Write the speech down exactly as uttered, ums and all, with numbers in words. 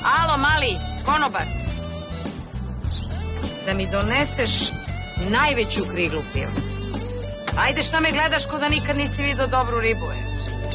Alo, mali, konobar. Da mi doneseš najveću kriglu piva. Ajde, šta me gledaš ko da nikad nisi vidio dobru ribu, je?